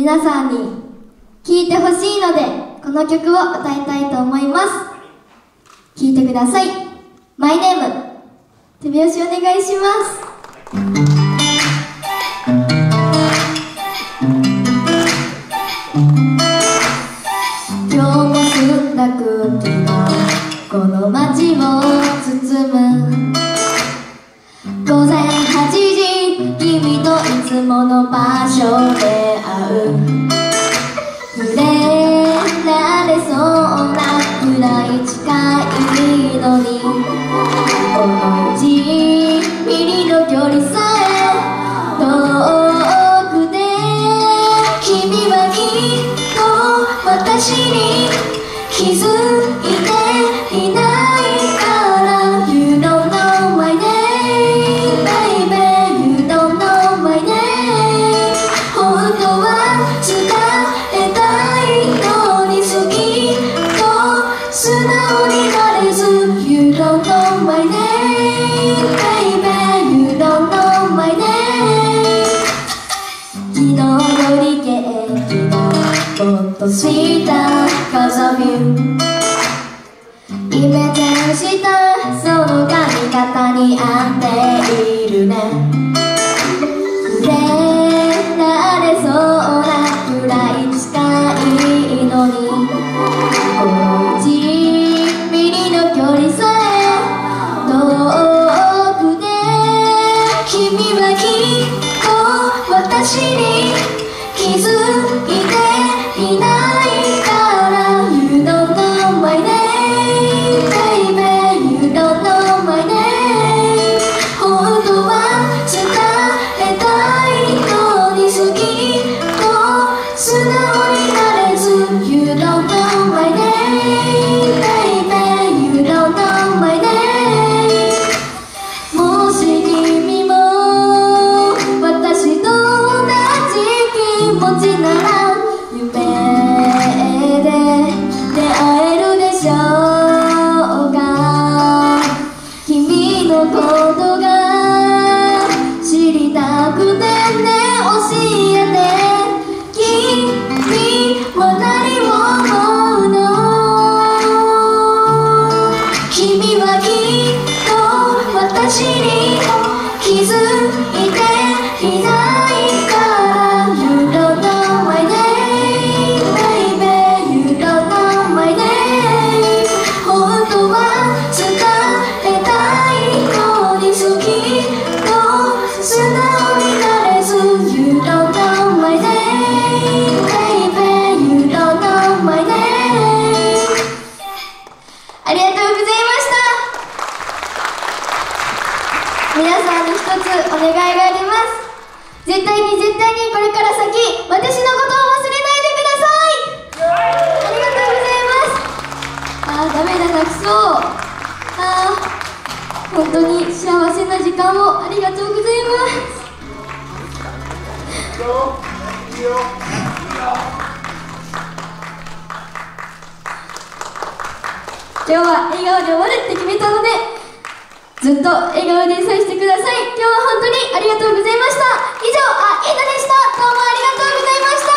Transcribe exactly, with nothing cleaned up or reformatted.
皆さんに聴いてほしいので、この曲を歌いたいと思います。聴いてください。マイネーム、手拍子お願いします。今日も澄んだ空気がこの街を包む。午前はちじ、君といつもの場所で会う。触れられそうなくらい近いのに、このいちミリの距離さえ遠くて、君はきっと私に気づいていないから。 You don't know my name, baby, you don't know my name。 本当は伝えたいのに好きと素直になれず。 You don't know my name, baby, you don't know my name。 昨日より元気がもっと sweeter cause of you。 イメチェンしたその髪型に合っているね。触れられそうなくらい近いのに、このいちミリの距離さえ遠くて、君はきっと私に気づいていないから。 You don't know my name, baby, you don't know my name。 本当は伝えたいのに好きと素直になれず。 You don't know my name, baby, you don't know my name。 もし君も私と同じ気持ちなら、夢で出会えるでしょうか。君のことが知りたくてね、教えて。君は何を思うの。君はきっと私に気づいていないから。 You don't know my name, baby, you don't know my name。 本当は伝えたいのに好きと素直になれず。 You don't know my name, baby, you don't know my name。 ありがとうございました。皆さんに一つお願いがあります。絶対に絶対にこれから先、私のことを忘れないでください。ありがとうございます。あー、ダメだ、泣きそう。あー、本当に幸せな時間をありがとうございます。今日は笑顔で終わるって決めたので、ずっと笑顔でいさせてください。今日は本当にありがとうございました。以上、あ、イータでした。どうもありがとうございました。